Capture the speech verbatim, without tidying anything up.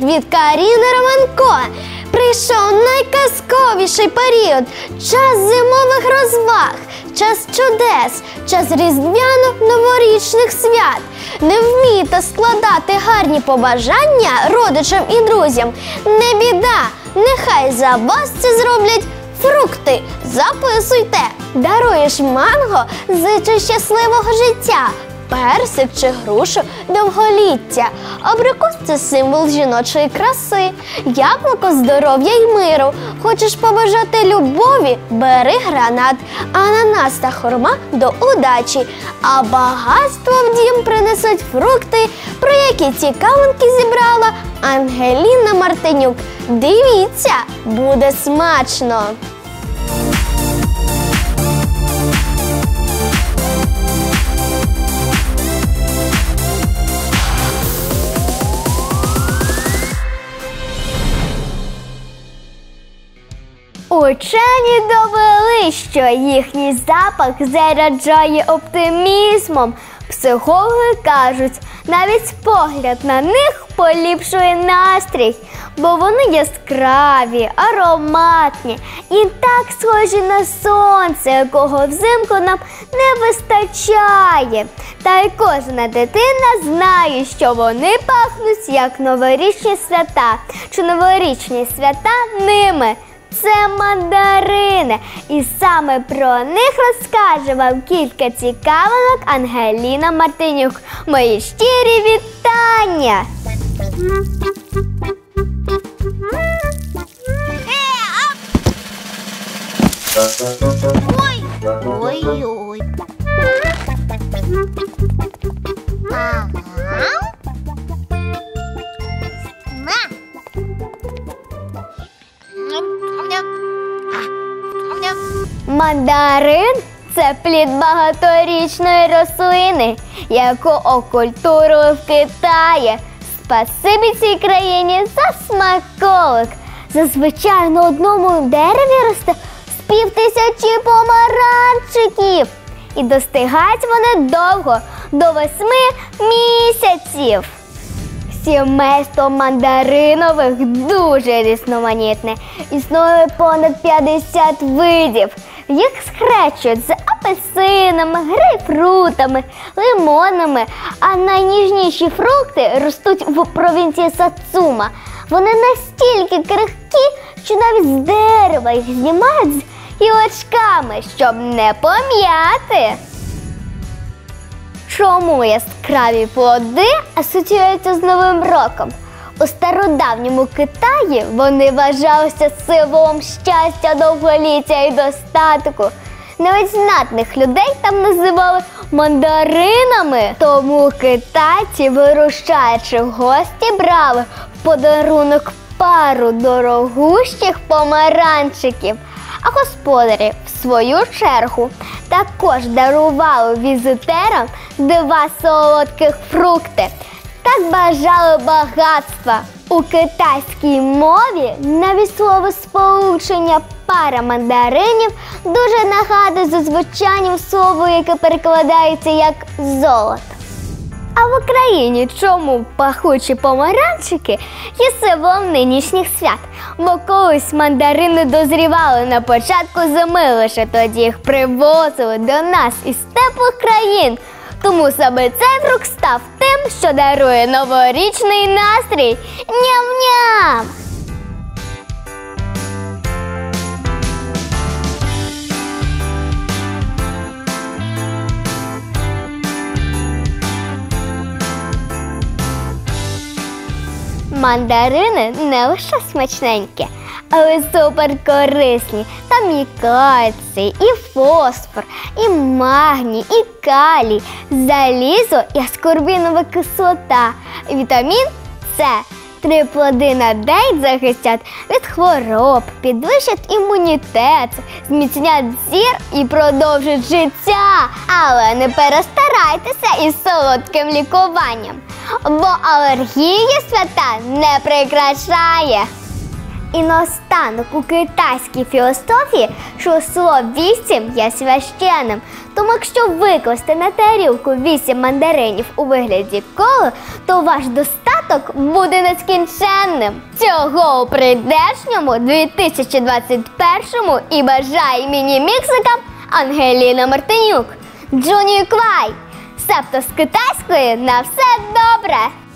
від Каріни Романко. Прийшов найказковіший період – час зимових розваг, час чудес, час різдвяно-новорічних свят. Не вмієте складати гарні побажання родичам і друзям? Не біда, нехай за вас це зроблять фрукти. Записуйте. Даруєш манго – зичи щасливого життя. Персик чи грушу – довголіття. Абрикос – це символ жіночої краси. Яблуко – здоров'я й миру. Хочеш побажати любові – бери гранат. Ананас та хурма – до удачі. А багатство в дім принесуть фрукти, про які цікавинки зібрала Ангеліна Мартинюк. Дивіться, буде смачно! Учені довели, що їхній запах заряджає оптимізмом. Психологи кажуть, навіть погляд на них поліпшує настрій, бо вони яскраві, ароматні і так схожі на сонце, якого взимку нам не вистачає. Та й кожна дитина знає, що вони пахнуть як новорічні свята, чи новорічні свята ними. Це мандарини, і саме про них розкаже вам кілька цікавинок Ангеліна Мартинюк. Мої щирі вітання! Ой, ой-ой. Ага. Мандарин – це плід багаторічної рослини, яку окультурили в Китаї. Спасибі цій країні за смаколик. Зазвичай на одному дереві росте з півтисячі помаранчиків. І достигають вони довго – до восьми місяців. Сімейство мандаринових дуже різноманітне. Існує понад п'ятдесят видів. Їх схрещують з апельсинами, грейпфрутами, лимонами, а найніжніші фрукти ростуть в провінції Сацума. Вони настільки крихкі, що навіть з дерева їх знімають з гілочками, щоб не пом'яти. Чому яскраві плоди асоціюються з Новим роком? У стародавньому Китаї вони вважалися символом щастя, довголіття і достатку. Навіть знатних людей там називали мандаринами. Тому китайці, вирушаючи в гості, брали в подарунок пару дорогущих помаранчиків. А господарі, в свою чергу, також дарували візитерам два солодких фрукти. Так бажали багатства. У китайській мові навіть словосполучення «пара мандаринів» дуже нагадує за звучанням слово, яке перекладається як «золото». А в Україні чому пахучі помаранчики є символом нинішніх свят? Бо колись мандарини дозрівали на початку зими, лише тоді їх привозили до нас із теплих країн. Тому саме цей фрукт став тим, що дарує новорічний настрій. Ням-ням! Мандарини не лише смачненькі, але суперкорисні. Там і кальцій, і фосфор, і магній, і калій, залізо і аскорбінова кислота, вітамін С. Три плоди на день захистять від хвороб, підвищать імунітет, зміцнять зір і продовжать життя. Але не перестарайтеся із солодким лікуванням, бо алергія свята не прикрашає. І наостанок у китайській філософії число вісім є священним. Тому якщо викласти на тарілку вісім мандаринів у вигляді кола, то ваш достаток святок буде нескінченним. Цього у прийдешньому дві тисячі двадцять першому і бажає міні-міксикам Ангеліна Мартинюк, Джуні Квай. Себто з китайської на все добре!